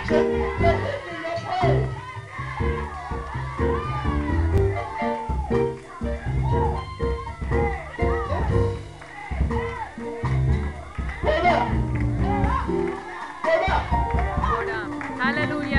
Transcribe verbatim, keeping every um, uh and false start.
Let him be your praise. Go down. Go down. Go down. Hallelujah.